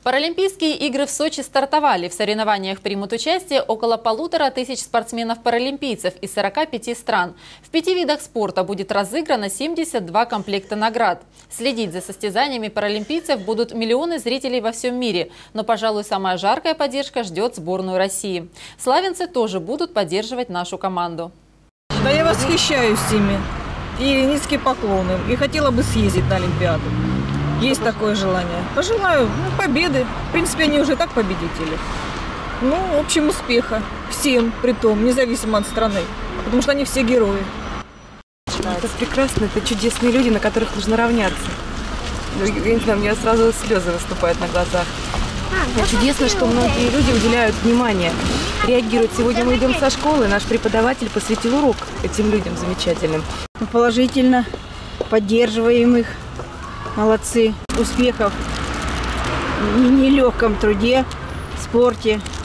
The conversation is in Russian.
Паралимпийские игры в Сочи стартовали. В соревнованиях примут участие около 1500 спортсменов-паралимпийцев из 45 стран. В 5 видах спорта будет разыграно 72 комплекта наград. Следить за состязаниями паралимпийцев будут миллионы зрителей во всем мире. Но, пожалуй, самая жаркая поддержка ждет сборную России. Славянцы тоже будут поддерживать нашу команду. Да, я восхищаюсь ими. И низкие поклоны. И хотела бы съездить на Олимпиаду. Есть такое желание. Пожелаю победы. В принципе, они уже и так победители. Ну, в общем, успеха. Всем, притом, независимо от страны. Потому что они все герои. Это прекрасно, это чудесные люди, на которых нужно равняться. Я не знаю, у меня сразу слезы выступают на глазах. Чудесно, что многие люди уделяют внимание, реагируют. Сегодня мы идем со школы, наш преподаватель посвятил урок этим людям замечательным. Положительно, поддерживаем их. Молодцы. Успехов в нелегком труде, спорте.